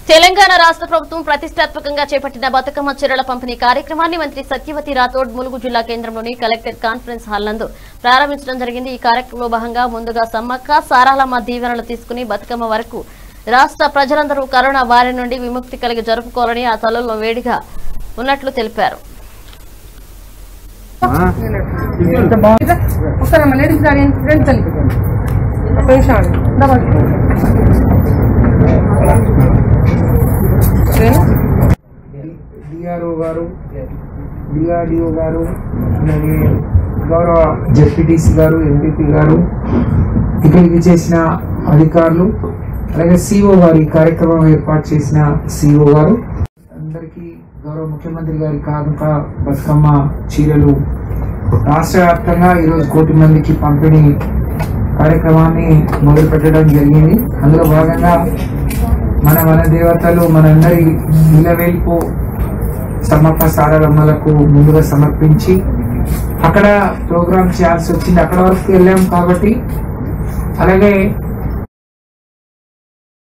తెలంగాణ రాష్ట్ర ప్రభుత్వం ప్రతిష్టాత్మకంగా చేపట్టిన బతుకమ్మ చీరల పంపిణీ కార్యక్రమాన్ని మంత్రి సత్యవతి రాథోడ్ ములుగు జిల్లా కేంద్రంలోని కలెక్టర్ కాన్ఫరెన్స్ హాల్ నందు ప్రారంభించడం జరిగింది। ఈ కార్యక్రమంలో భాగంగా ముందుగా సమ్మక్క సారాలమ్మ దీవెనలు తీసుకుని బతుకమ్మ వరకు రాష్ట్ర ప్రజలందరూ కరోనా బారి నుండి విముక్తి కలిగి జరుపుకోవాలని ఆ తల్లుల్లో వేడిగా ఉన్నట్లు తెలిపారు। డిఆర్ఓ గారు, డిఆర్డిఓ గారు, అలాగే గౌరవ జెడ్పీటీసీ గారు, ఎంపీపీ గారు, ఇక్కడికి చేసిన అధికారులు, అలాగే సిఓ గారు, ఈ కార్యక్రమం ఏర్పాటు చేసిన సిఓ గారు అందరికీ గౌరవ ముఖ్యమంత్రి గారి కానుక బతుకమ్మ చీరలు రాష్ట్ర వ్యాప్తంగా ఈరోజు 1 కోటి మందికి పంపిణీ కార్యక్రమాన్ని మొదలు పెట్టడం జరిగింది। అందులో భాగంగా మన దేవతలు మనందరి నిలవేల్పు సమ్మక్క సారలమ్మలకు ముందుగా సమర్పించి అక్కడ ప్రోగ్రామ్ చేయాల్సి వచ్చింది। అక్కడ వరకు వెళ్ళాం కాబట్టి అలాగే